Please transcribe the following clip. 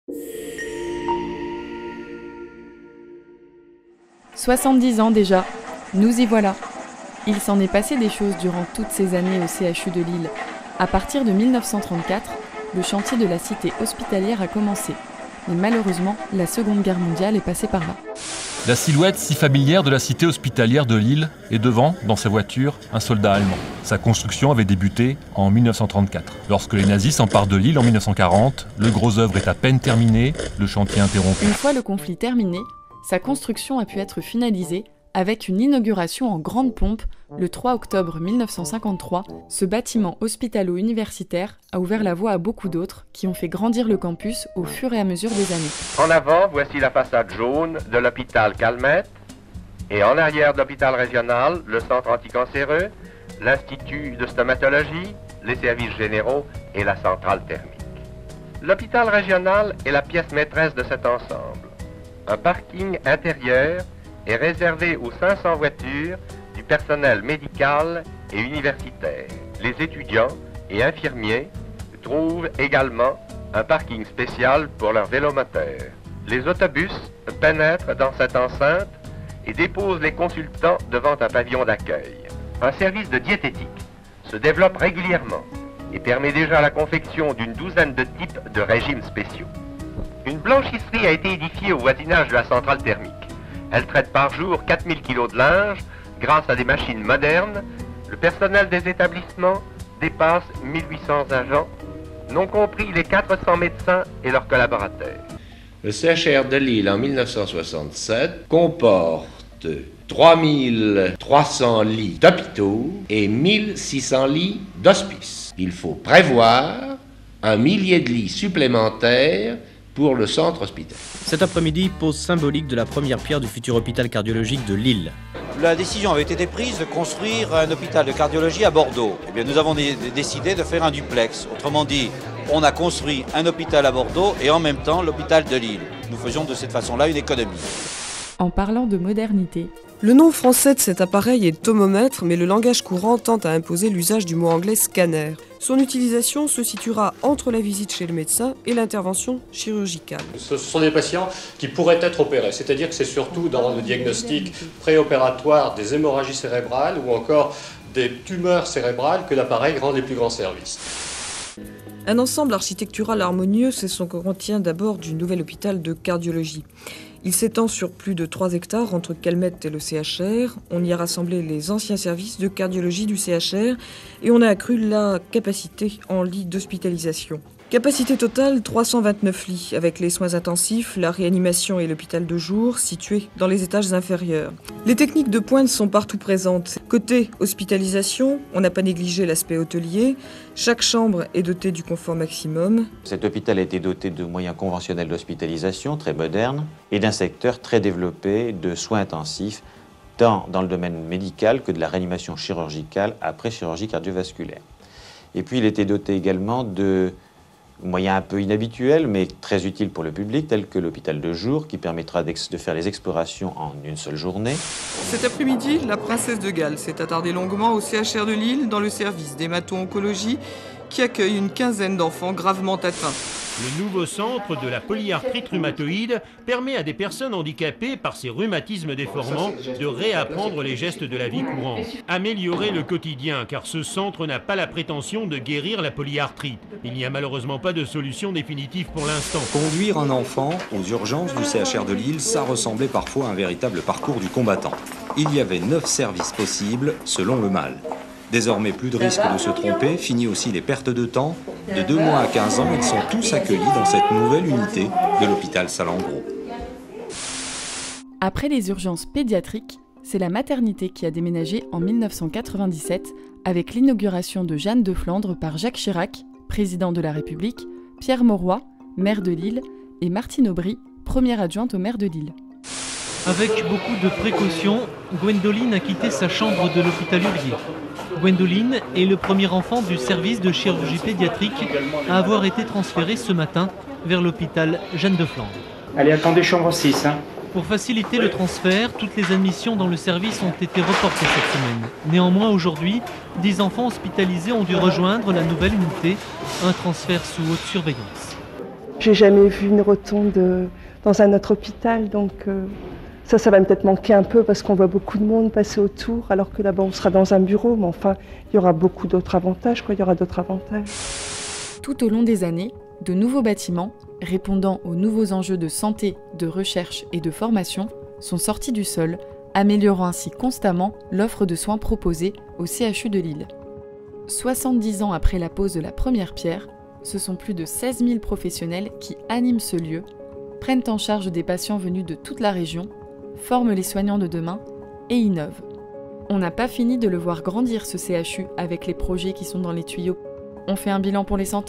« 70 ans déjà, nous y voilà. Il s'en est passé des choses durant toutes ces années au CHU de Lille. À partir de 1934, le chantier de la cité hospitalière a commencé. Mais malheureusement, la Seconde Guerre mondiale est passée par là. La silhouette si familière de la cité hospitalière de Lille est devant, dans sa voiture, un soldat allemand. Sa construction avait débuté en 1934. Lorsque les nazis s'emparent de Lille en 1940, le gros œuvre est à peine terminé, le chantier interrompu. Une fois le conflit terminé, sa construction a pu être finalisée avec une inauguration en grande pompe le 3 octobre 1953. Ce bâtiment hospitalo-universitaire a ouvert la voie à beaucoup d'autres qui ont fait grandir le campus au fur et à mesure des années. En avant, voici la façade jaune de l'hôpital Calmette et en arrière de l'hôpital régional, le centre anticancéreux, l'institut de stomatologie, les services généraux et la centrale thermique. L'hôpital régional est la pièce maîtresse de cet ensemble. Un parking intérieur est réservé aux 500 voitures du personnel médical et universitaire. Les étudiants et infirmiers trouvent également un parking spécial pour leurs vélomoteurs. Les autobus pénètrent dans cette enceinte et déposent les consultants devant un pavillon d'accueil. Un service de diététique se développe régulièrement et permet déjà la confection d'une douzaine de types de régimes spéciaux. Une blanchisserie a été édifiée au voisinage de la centrale thermique. Elle traite par jour 4000 kg de linge grâce à des machines modernes. Le personnel des établissements dépasse 1800 agents, non compris les 400 médecins et leurs collaborateurs. Le CHR de Lille en 1967 comporte 3300 lits d'hôpitaux et 1600 lits d'hospices. Il faut prévoir 1 millier de lits supplémentaires pour le centre hospitalier. Cet après-midi, pose symbolique de la première pierre du futur hôpital cardiologique de Lille. La décision avait été prise de construire un hôpital de cardiologie à Bordeaux. Eh bien, nous avons décidé de faire un duplex. Autrement dit, on a construit un hôpital à Bordeaux et en même temps l'hôpital de Lille. Nous faisions de cette façon-là une économie. En parlant de modernité, le nom français de cet appareil est tomomètre, mais le langage courant tend à imposer l'usage du mot anglais scanner. Son utilisation se situera entre la visite chez le médecin et l'intervention chirurgicale. Ce sont des patients qui pourraient être opérés, c'est-à-dire que c'est surtout dans le diagnostic préopératoire des hémorragies cérébrales ou encore des tumeurs cérébrales que l'appareil rend les plus grands services. Un ensemble architectural harmonieux, c'est ce qu'on contient d'abord du nouvel hôpital de cardiologie. Il s'étend sur plus de 3 hectares entre Calmette et le CHR. On y a rassemblé les anciens services de cardiologie du CHR et on a accru la capacité en lits d'hospitalisation. Capacité totale 329 lits, avec les soins intensifs, la réanimation et l'hôpital de jour situés dans les étages inférieurs. Les techniques de pointe sont partout présentes. Côté hospitalisation, on n'a pas négligé l'aspect hôtelier. Chaque chambre est dotée du confort maximum. Cet hôpital a été doté de moyens conventionnels d'hospitalisation très modernes et d'un secteur très développé de soins intensifs, tant dans le domaine médical que de la réanimation chirurgicale après chirurgie cardiovasculaire. Et puis il était doté également de moyens un peu inhabituels, mais très utiles pour le public, tels que l'hôpital de jour, qui permettra de faire les explorations en une seule journée. Cet après-midi, la princesse de Galles s'est attardée longuement au CHR de Lille, dans le service d'hémato-oncologie, qui accueille une quinzaine d'enfants gravement atteints. Le nouveau centre de la polyarthrite rhumatoïde permet à des personnes handicapées par ces rhumatismes déformants de réapprendre les gestes de la vie courante. Améliorer le quotidien, car ce centre n'a pas la prétention de guérir la polyarthrite. Il n'y a malheureusement pas de solution définitive pour l'instant. Conduire un enfant aux urgences du CHR de Lille, ça ressemblait parfois à un véritable parcours du combattant. Il y avait 9 services possibles selon le mal. Désormais, plus de risque de se tromper, fini aussi les pertes de temps. De 2 mois à 15 ans, ils sont tous accueillis dans cette nouvelle unité de l'hôpital Salengro. Après les urgences pédiatriques, c'est la maternité qui a déménagé en 1997 avec l'inauguration de Jeanne de Flandre par Jacques Chirac, président de la République, Pierre Mauroy, maire de Lille, et Martine Aubry, première adjointe au maire de Lille. Avec beaucoup de précautions, Gwendoline a quitté sa chambre de l'hôpital Hurier. Gwendoline est le premier enfant du service de chirurgie pédiatrique à avoir été transféré ce matin vers l'hôpital Jeanne de Flandre. Allez, attendez, chambre 6. Pour faciliter le transfert, toutes les admissions dans le service ont été reportées cette semaine. Néanmoins, aujourd'hui, 10 enfants hospitalisés ont dû rejoindre la nouvelle unité, un transfert sous haute surveillance. J'ai jamais vu une rotonde dans un autre hôpital, donc ça va peut-être manquer un peu parce qu'on voit beaucoup de monde passer autour, alors que là-bas on sera dans un bureau, mais enfin il y aura beaucoup d'autres avantages, il y aura d'autres avantages. Tout au long des années, de nouveaux bâtiments, répondant aux nouveaux enjeux de santé, de recherche et de formation, sont sortis du sol, améliorant ainsi constamment l'offre de soins proposée au CHU de Lille. 70 ans après la pose de la première pierre, ce sont plus de 16 000 professionnels qui animent ce lieu, prennent en charge des patients venus de toute la région, forment les soignants de demain et innovent. On n'a pas fini de le voir grandir ce CHU avec les projets qui sont dans les tuyaux. On fait un bilan pour les 100 ans ?